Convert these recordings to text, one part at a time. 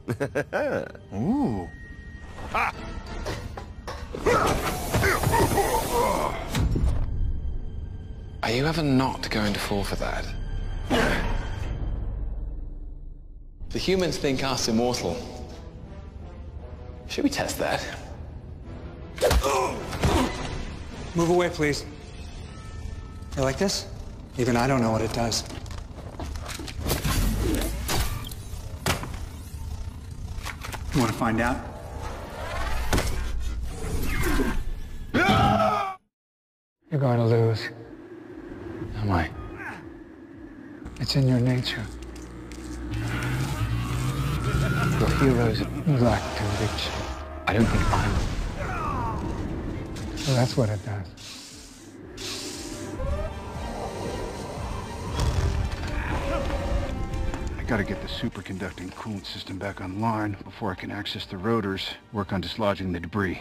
Ooh. Ah! Are you ever not going to fall for that? The humans think us immortal. Should we test that? Move away, please. You like this? Even I don't know what it does. You want to find out? You're going to lose. Am I? It's in your nature. Your heroes You lack conviction. I don't think I'm... Well, that's what it does. I gotta get the superconducting coolant system back online before I can access the rotors, work on dislodging the debris.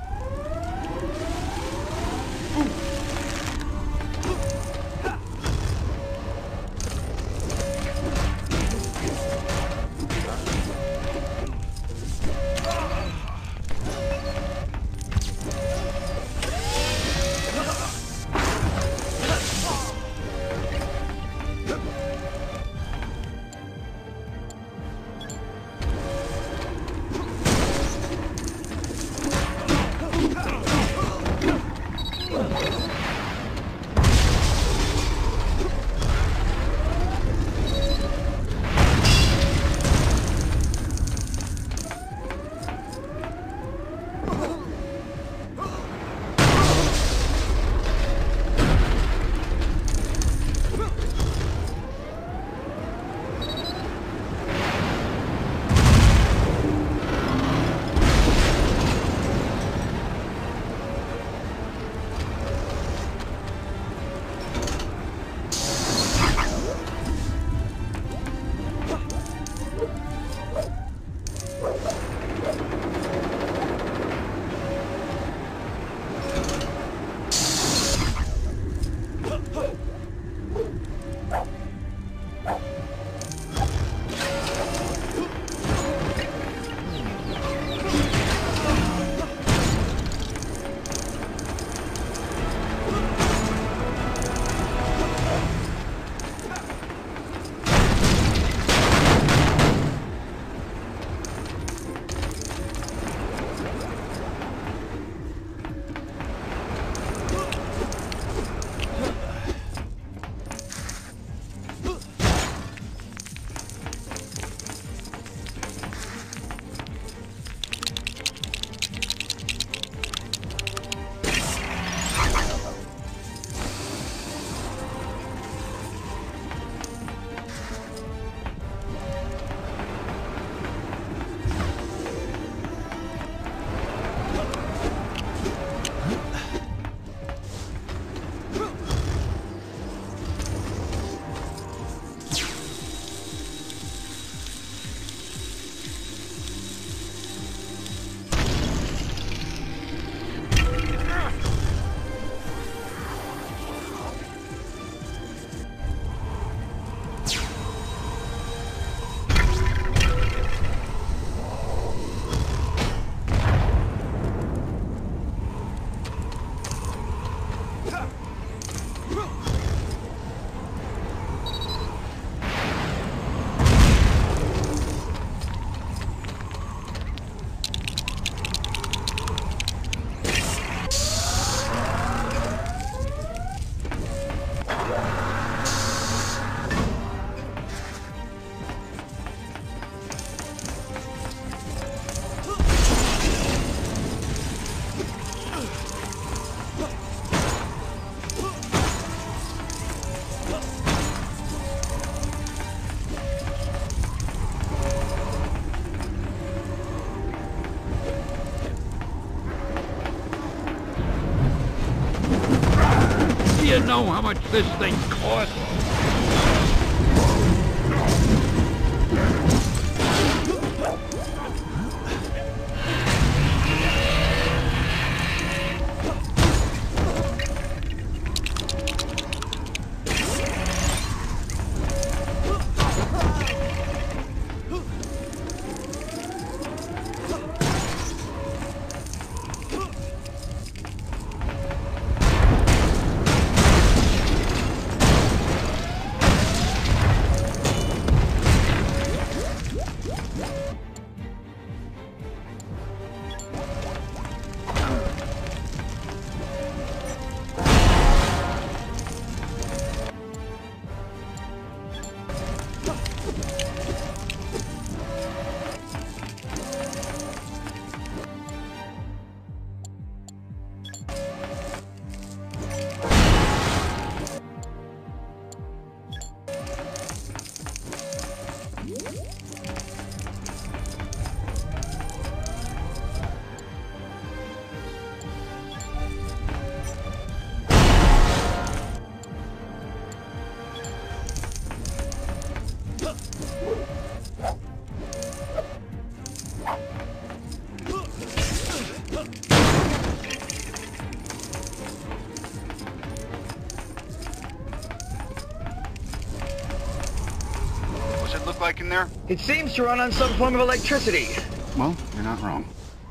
you know how much this thing costs? look like in there? It seems to run on some form of electricity. Well, you're not wrong.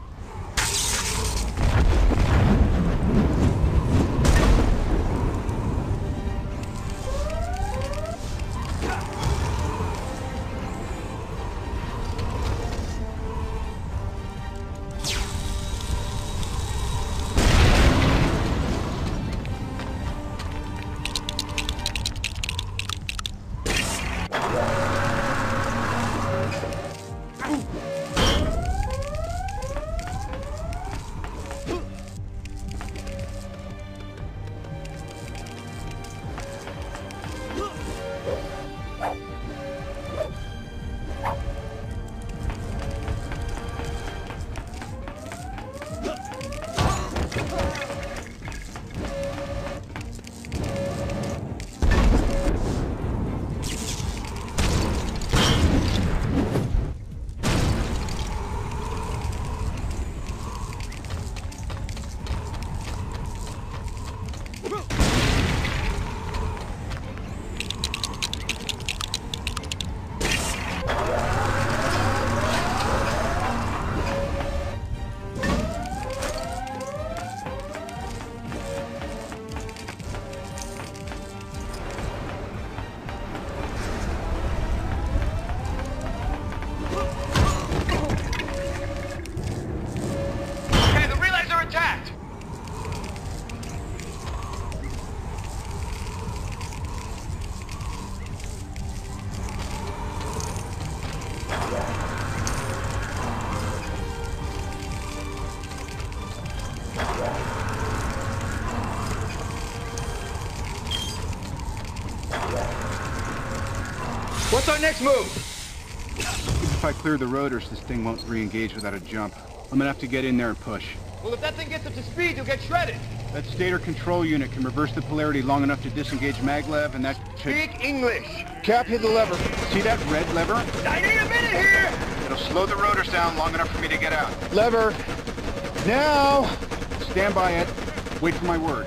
What's our next move? If I clear the rotors, this thing won't re-engage without a jump. I'm gonna have to get in there and push. Well, if that thing gets up to speed, you'll get shredded. That stator control unit can reverse the polarity long enough to disengage maglev, and that should... Speak English. Cap, hit the lever. See that red lever? I need a minute here. It'll slow the rotors down long enough for me to get out. Lever. Now. Stand by, Ed. Wait for my word.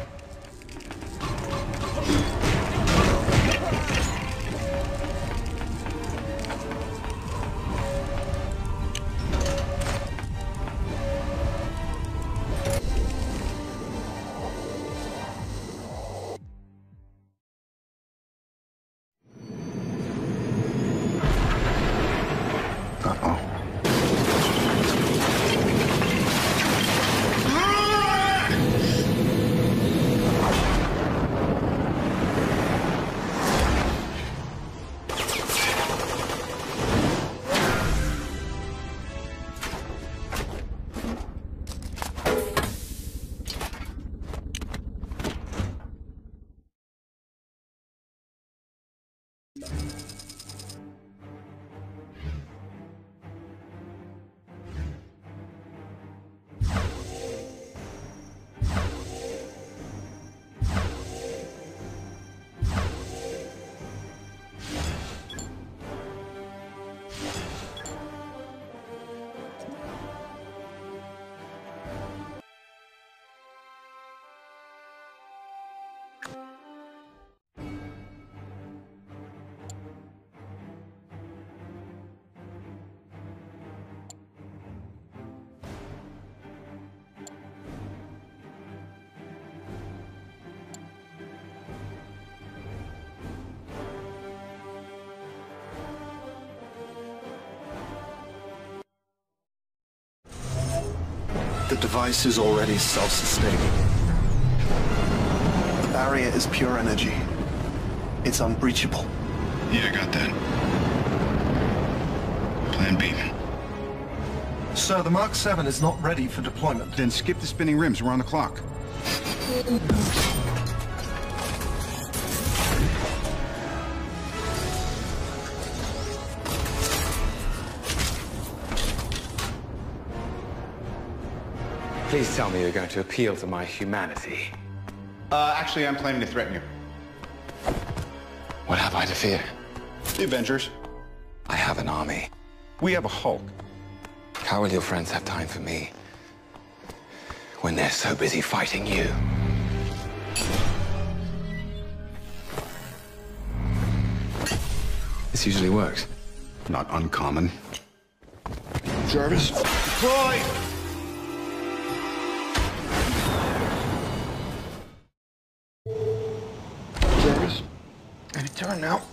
The device is already self-sustaining. The barrier is pure energy. It's unbreachable. Yeah, I got that. Plan B. Sir, the Mark 7 is not ready for deployment. Then skip the spinning rims. We're on the clock. Please tell me you're going to appeal to my humanity. Actually, I'm planning to threaten you. What have I to fear? The Avengers. I have an army. We have a Hulk. How will your friends have time for me when they're so busy fighting you? This usually works. Not uncommon. Jarvis. Deploy! Jarvis. Any turn now.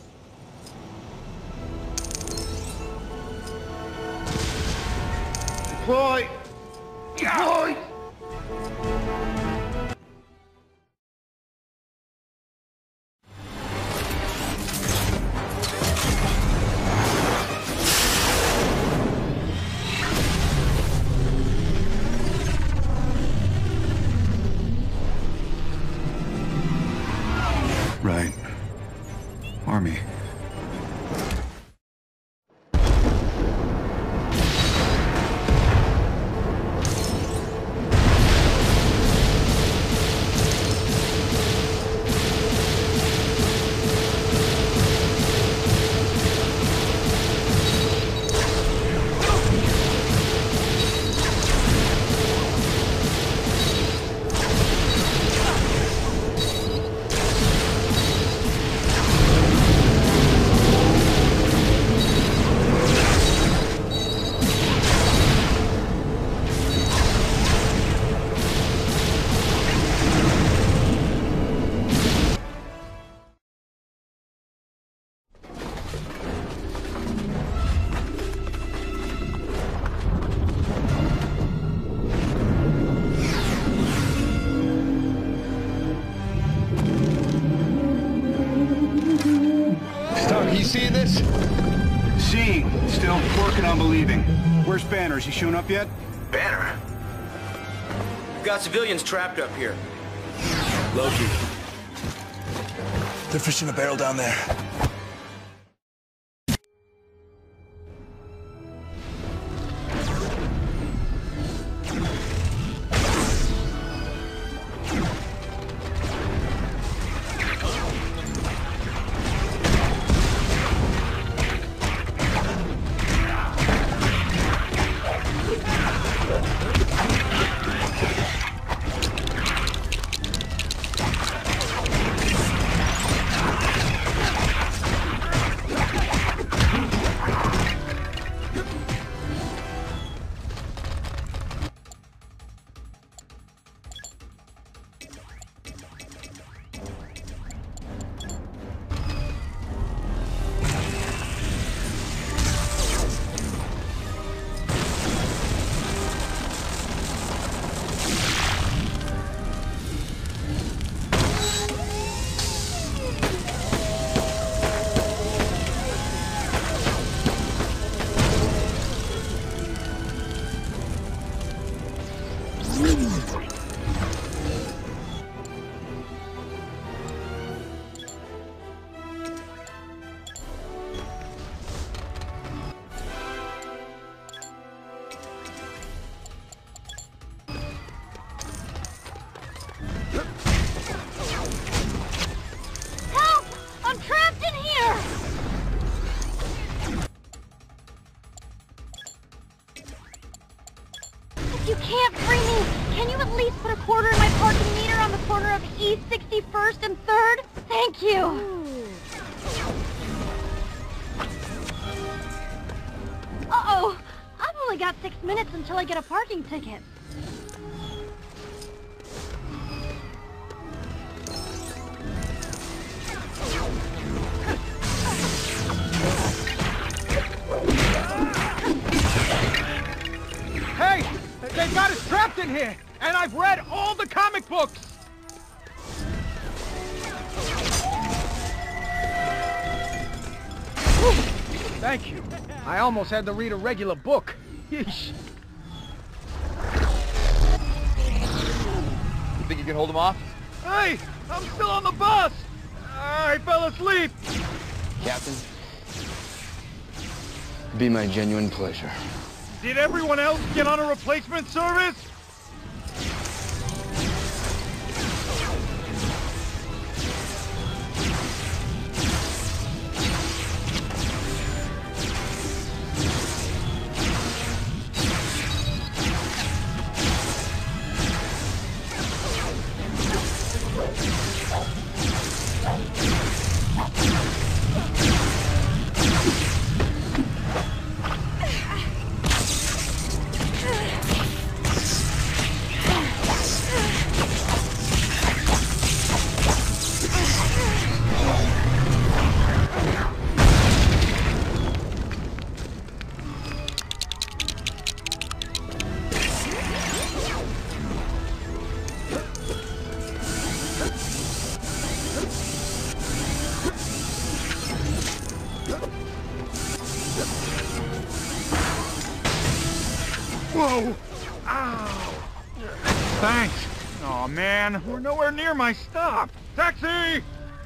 Deploy! Deploy! Right. Army. You see this? Seeing. Still working on believing. Where's Banner? Has he shown up yet? Banner? We've got civilians trapped up here. Loki. They're fishing a barrel down there. You can't free me! Can you at least put a quarter in my parking meter on the corner of East 61st and 3rd? Thank you! Uh-oh! I've only got 6 minutes until I get a parking ticket. Hey! They've got us trapped in here! And I've read all the comic books! Whew. Thank you. I almost had to read a regular book. Yeesh. You think you can hold him off? Hey! I'm still on the bus! I fell asleep! Captain, it'd be my genuine pleasure. Did everyone else get on a replacement service? Thanks. Aw, man, we're nowhere near my stop. Taxi!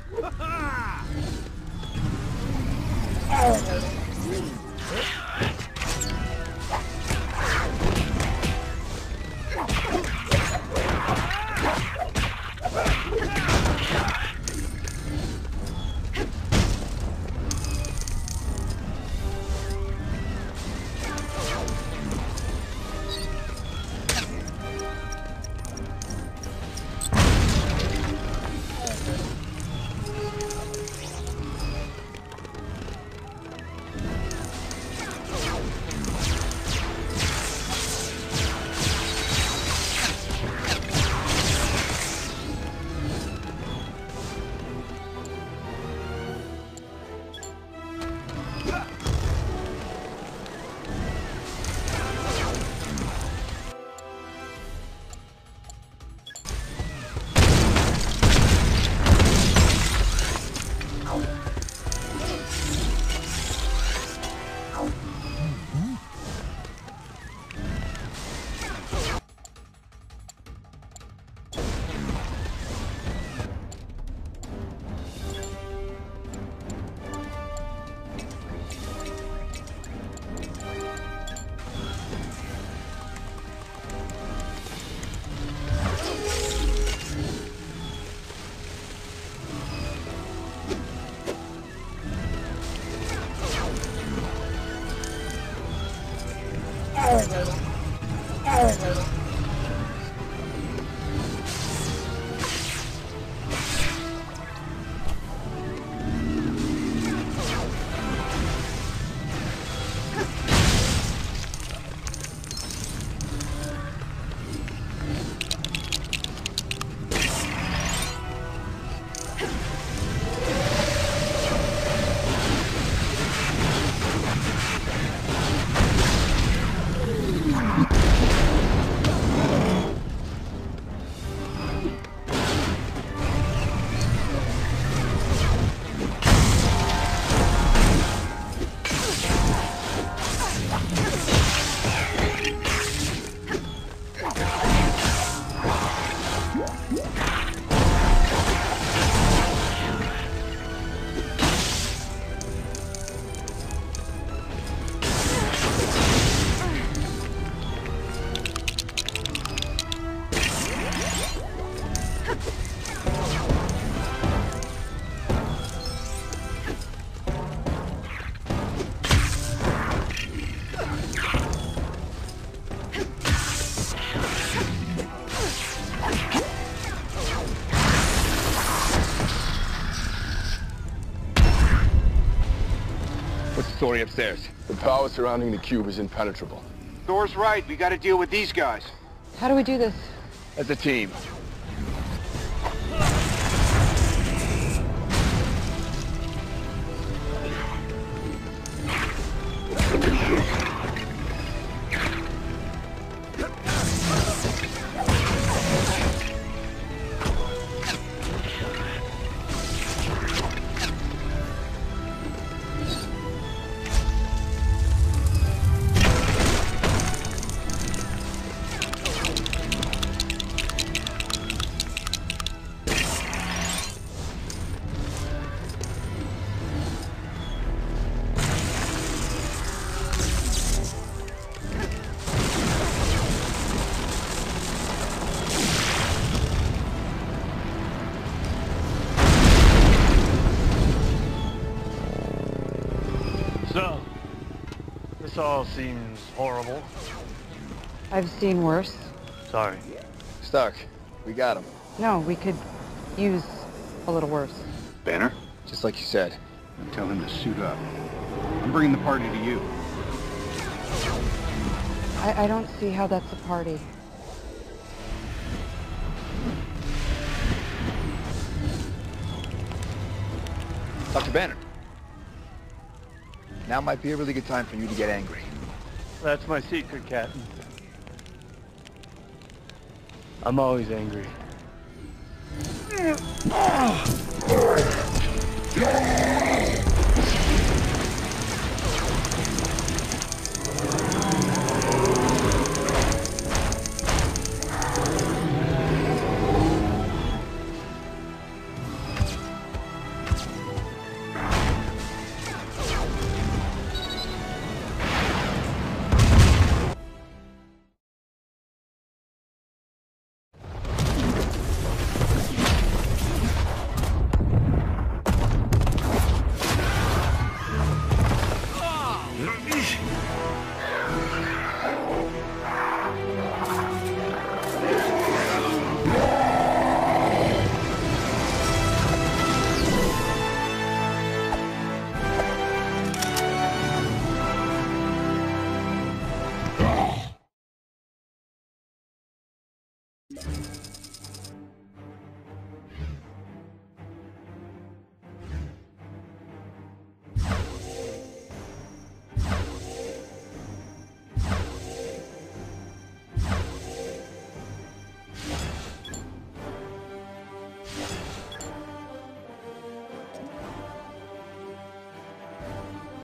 What's the story upstairs? The power surrounding the cube is impenetrable. Thor's right. We gotta deal with these guys. How do we do this? As a team. So, this all seems horrible. I've seen worse. Sorry. Stark, we got him. No, we could use a little worse. Banner? Just like you said. Tell him to suit up. I'm bringing the party to you. I don't see how that's a party. Dr. Banner. Now might be a really good time for you to get angry. That's my secret, Captain. I'm always angry. Thank you.